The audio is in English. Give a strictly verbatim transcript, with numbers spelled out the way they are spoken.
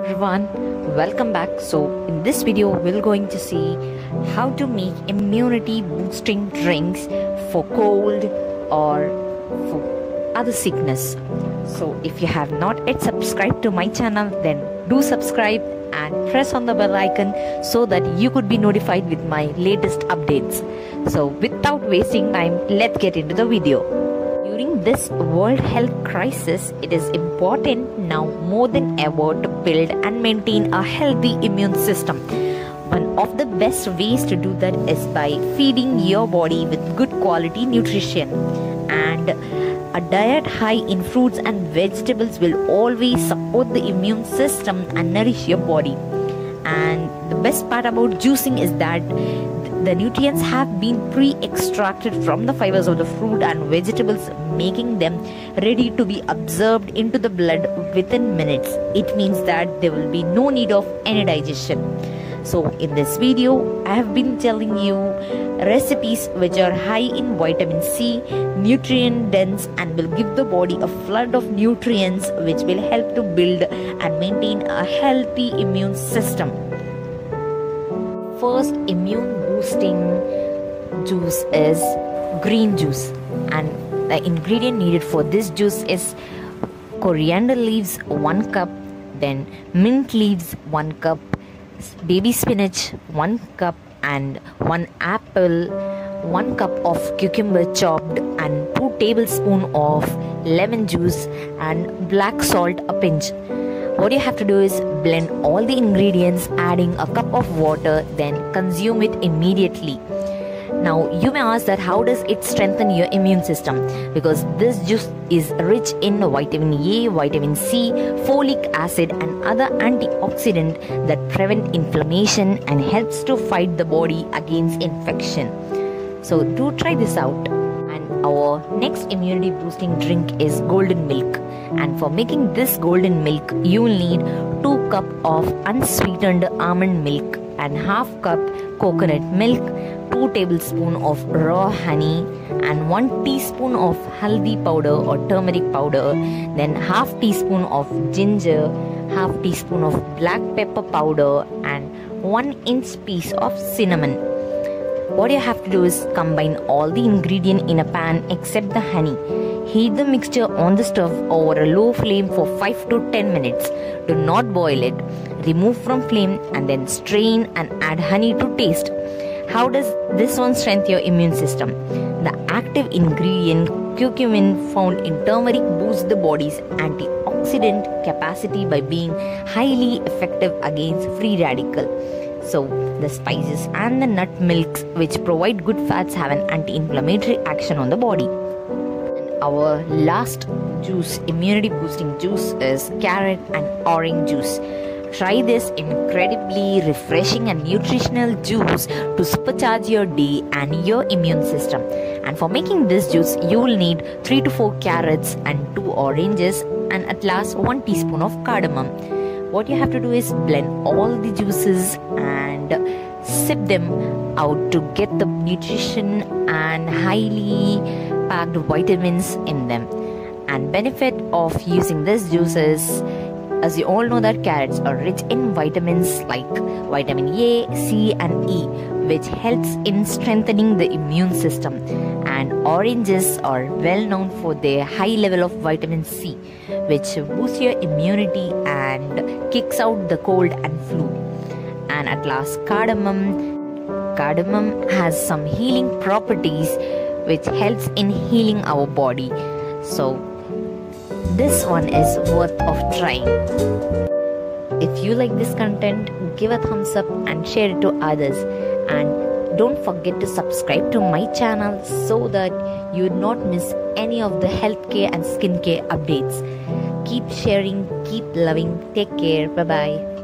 everyone, welcome back. So in this video we're going to see how to make immunity boosting drinks for cold or for other sickness. So if you have not yet subscribed to my channel, then do subscribe and press on the bell icon so that you could be notified with my latest updates. So without wasting time, let's get into the video. During this World Health Crisis, it is important now more than ever to build and maintain a healthy immune system. One of the best ways to do that is by feeding your body with good quality nutrition. And a diet high in fruits and vegetables will always support the immune system and nourish your body. And the best part about juicing is that the nutrients have been pre-extracted from the fibers of the fruit and vegetables, making them ready to be absorbed into the blood within minutes. It means that there will be no need of any digestion. So in this video, I have been telling you recipes which are high in vitamin C, nutrient dense, and will give the body a flood of nutrients which will help to build and maintain a healthy immune system. First immune boosting juice is green juice, and the ingredient needed for this juice is coriander leaves one cup, then mint leaves one cup, baby spinach one cup, and one apple, one cup of cucumber chopped, and two tablespoons of lemon juice, and black salt a pinch. What you have to do is blend all the ingredients, adding a cup of water, then consume it immediately. Now you may ask that how does it strengthen your immune system? Because this juice is rich in vitamin A, vitamin C, folic acid, and other antioxidants that prevent inflammation and helps to fight the body against infection. So do try this out. And our next immunity boosting drink is golden milk. And for making this golden milk, you will need two cups of unsweetened almond milk and half cup coconut milk, two tablespoons of raw honey, and one teaspoon of haldi powder or turmeric powder, then half teaspoon of ginger, half teaspoon of black pepper powder, and one inch piece of cinnamon. What you have to do is combine all the ingredients in a pan except the honey. Heat the mixture on the stove over a low flame for five to ten minutes. Do not boil it. Remove from flame and then strain and add honey to taste. How does this one strengthen your immune system? The active ingredient curcumin found in turmeric boosts the body's antioxidant capacity by being highly effective against free radical. So the spices and the nut milks, which provide good fats, have an anti-inflammatory action on the body. And our last juice, immunity boosting juice, is carrot and orange juice. Try this incredibly refreshing and nutritional juice to supercharge your day and your immune system. And for making this juice, you will need three to four carrots and two oranges, and at last one teaspoon of cardamom. What you have to do is blend all the juices and sip them out to get the nutrition and highly packed vitamins in them. And benefit of using this juice is, as you all know, that carrots are rich in vitamins like vitamin A, C, and E, which helps in strengthening the immune system. And oranges are well known for their high level of vitamin C, which boosts your immunity and kicks out the cold and flu. And at last, cardamom. Cardamom has some healing properties which helps in healing our body. So this one is worth of trying. If you like this content, give a thumbs up and share it to others. And don't forget to subscribe to my channel so that you would not miss any of the healthcare and skincare updates. Keep sharing, keep loving, take care, bye bye.